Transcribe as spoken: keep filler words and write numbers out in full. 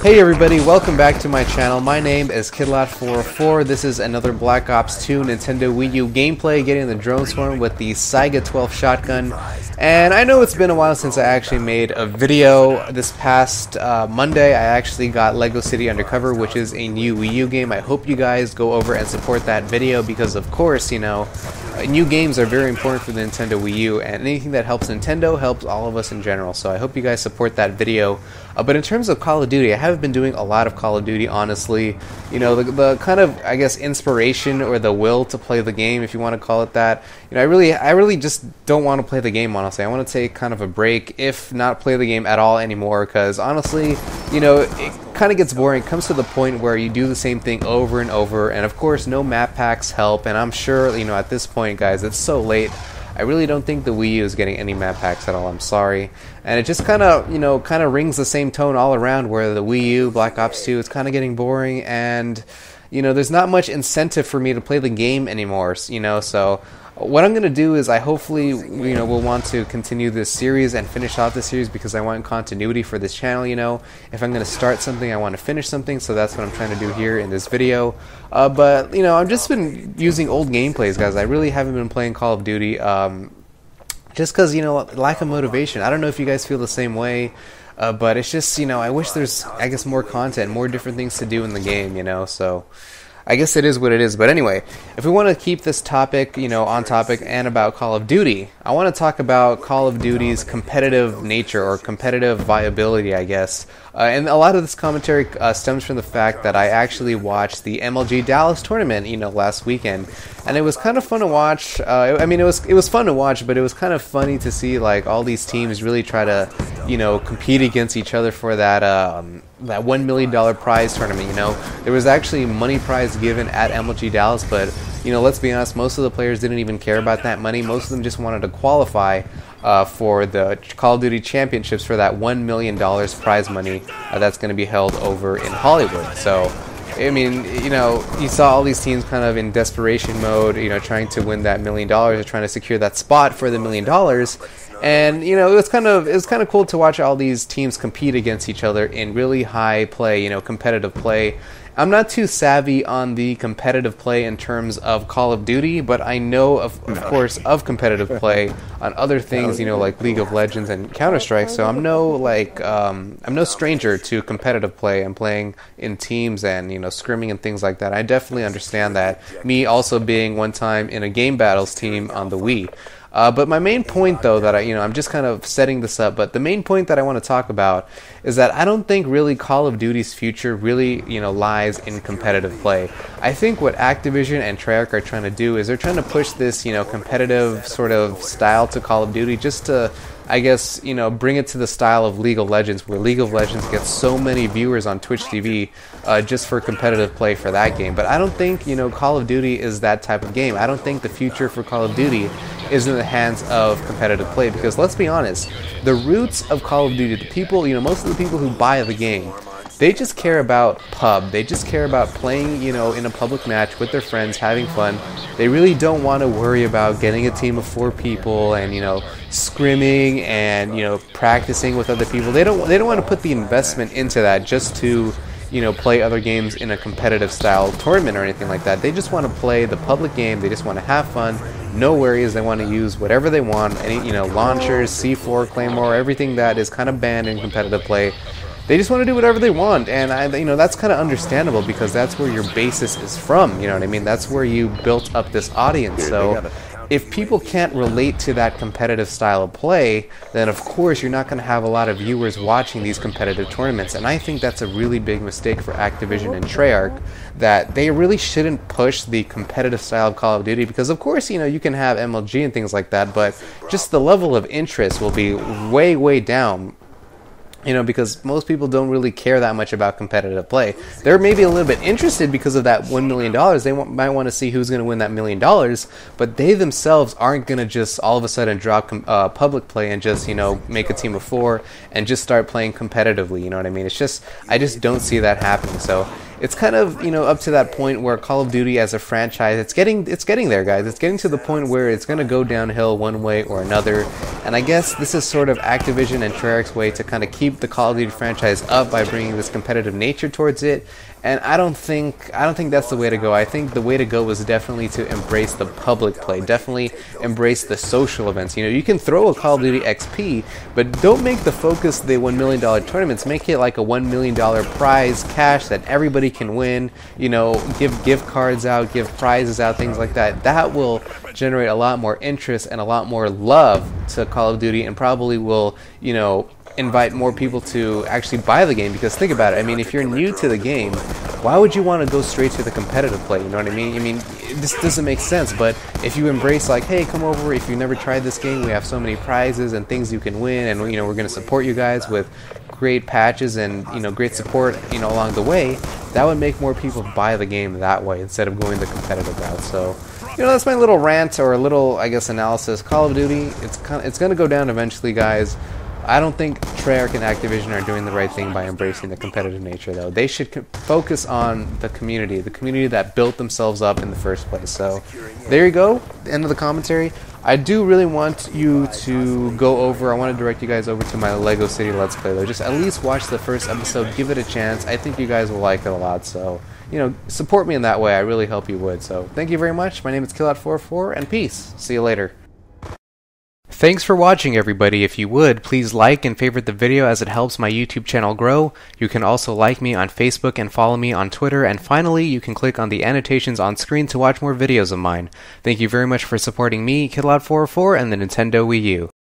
Hey everybody, welcome back to my channel. My name is Kidlat four oh four. This is another Black Ops two Nintendo Wii U gameplay, getting the drone swarm with the Saiga twelve shotgun. And I know it's been a while since I actually made a video. This past uh, Monday, I actually got Lego City Undercover, which is a new Wii U game. I hope you guys go over and support that video because, of course, you know, new games are very important for the Nintendo Wii U, and anything that helps Nintendo helps all of us in general. So I hope you guys support that video. Uh, but in terms of Call of Duty, I haven't been doing a lot of Call of Duty, honestly. You know, the, the kind of, I guess, inspiration or the will to play the game, if you want to call it that. You know, I really, I really just don't want to play the game, honestly. I want to take kind of a break, if not play the game at all anymore, because honestly, you know, it kind of gets boring. It comes to the point where you do the same thing over and over, and of course, no map packs help. And I'm sure, you know, at this point, guys, it's so late. I really don't think the Wii U is getting any map packs at all. I'm sorry. And it just kind of, you know, kind of rings the same tone all around, where the Wii U, Black Ops two, it's kind of getting boring, and, you know, there's not much incentive for me to play the game anymore, you know, so what I'm going to do is I hopefully, you know, will want to continue this series and finish out this series because I want continuity for this channel, you know. If I'm going to start something, I want to finish something, so that's what I'm trying to do here in this video. Uh, but, you know, I've just been using old gameplays, guys. I really haven't been playing Call of Duty um, just because, you know, lack of motivation. I don't know if you guys feel the same way, uh, but it's just, you know, I wish there's, I guess, more content, more different things to do in the game, you know, so I guess it is what it is. But anyway, if we want to keep this topic, you know, on topic and about Call of Duty, I want to talk about Call of Duty's competitive nature, or competitive viability, I guess. Uh, and a lot of this commentary uh, stems from the fact that I actually watched the M L G Dallas tournament, you know, last weekend, and it was kind of fun to watch. Uh, I mean, it was it was fun to watch, but it was kind of funny to see like all these teams really try to, you know, compete against each other for that um, that one million dollar prize tournament. You know, there was actually money prize given at M L G Dallas, but you know, let's be honest, most of the players didn't even care about that money. Most of them just wanted to qualify uh, for the Call of Duty Championships for that one million dollars prize money uh, that's going to be held over in Hollywood. So, I mean, you know, you saw all these teams kind of in desperation mode, you know, trying to win that million dollars, or trying to secure that spot for the million dollars. And, you know, it was kind of it was kind of cool to watch all these teams compete against each other in really high play, you know, competitive play. I'm not too savvy on the competitive play in terms of Call of Duty, but I know, of, of course, of competitive play on other things, you know, like League of Legends and Counter-Strike. So I'm no like um, I'm no stranger to competitive play and playing in teams and, you know, scrimming and things like that. I definitely understand that. Me also being one time in a Game Battles team on the Wii. Uh, but my main point, though, that I, you know, I'm just kind of setting this up, but the main point that I want to talk about is that I don't think really Call of Duty's future really, you know, lies in competitive play. I think what Activision and Treyarch are trying to do is they're trying to push this, you know, competitive sort of style to Call of Duty just to, I guess, you know, bring it to the style of League of Legends, where League of Legends gets so many viewers on Twitch T V uh, just for competitive play for that game. But I don't think, you know, Call of Duty is that type of game. I don't think the future for Call of Duty is in the hands of competitive play, because let's be honest, the roots of Call of Duty, the people, you know, most of the people who buy the game, they just care about pub. They just care about playing, you know, in a public match with their friends, having fun. They really don't want to worry about getting a team of four people and, you know, scrimming and, you know, practicing with other people. They don't they don't want to put the investment into that just to, you know, play other games in a competitive style tournament or anything like that. They just want to play the public game. They just want to have fun. No worries. They want to use whatever they want. Any, you know, launchers, C four, Claymore, everything that is kind of banned in competitive play. They just want to do whatever they want, and I, you know, that's kind of understandable because that's where your basis is from. You know what I mean? That's where you built up this audience. So if people can't relate to that competitive style of play, then of course you're not going to have a lot of viewers watching these competitive tournaments. And I think that's a really big mistake for Activision and Treyarch, that they really shouldn't push the competitive style of Call of Duty, because of course, you know, you can have M L G and things like that, but just the level of interest will be way, way down. You know, because most people don't really care that much about competitive play. They're maybe a little bit interested because of that one million dollars. They want, might want to see who's going to win that million dollars, but they themselves aren't going to just all of a sudden drop uh, public play and just, you know, make a team of four and just start playing competitively. You know what I mean? It's just, I just don't see that happening. So it's kind of, you know, up to that point where Call of Duty as a franchise, it's getting it's getting there, guys. It's getting to the point where it's going to go downhill one way or another. And I guess this is sort of Activision and Treyarch's way to kind of keep the Call of Duty franchise up by bringing this competitive nature towards it. And I don't think I don't think that's the way to go. I think the way to go was definitely to embrace the public play, definitely embrace the social events. You know, you can throw a Call of Duty X P, but don't make the focus the one million dollar tournaments. Make it like a one million dollar prize cash that everybody can win. You know, give gift cards out, give prizes out, things like that. That will generate a lot more interest and a lot more love to Call of Duty, and probably will, you know, invite more people to actually buy the game. Because think about it, I mean, if you're new to the game, why would you want to go straight to the competitive play? You know what I mean? I mean, this doesn't make sense. But if you embrace, like, hey, come over, if you've never tried this game, we have so many prizes and things you can win, and, you know, we're going to support you guys with great patches and, you know, great support, you know, along the way, that would make more people buy the game that way instead of going the competitive route. So, you know, that's my little rant, or a little, I guess, analysis. Call of Duty, it's kind of, it's going to go down eventually, guys. I don't think Treyarch and Activision are doing the right thing by embracing the competitive nature, though. They should co focus on the community, the community that built themselves up in the first place. So, there you go, end of the commentary. I do really want you to go over, I want to direct you guys over to my Lego City Let's Play, though. Just at least watch the first episode, give it a chance. I think you guys will like it a lot, so, you know, support me in that way. I really hope you would. So, thank you very much. My name is Killat four four, and peace. See you later. Thanks for watching, everybody. If you would, please like and favorite the video, as it helps my YouTube channel grow. You can also like me on Facebook and follow me on Twitter. And finally, you can click on the annotations on screen to watch more videos of mine. Thank you very much for supporting me, Killat four four, and the Nintendo Wii U.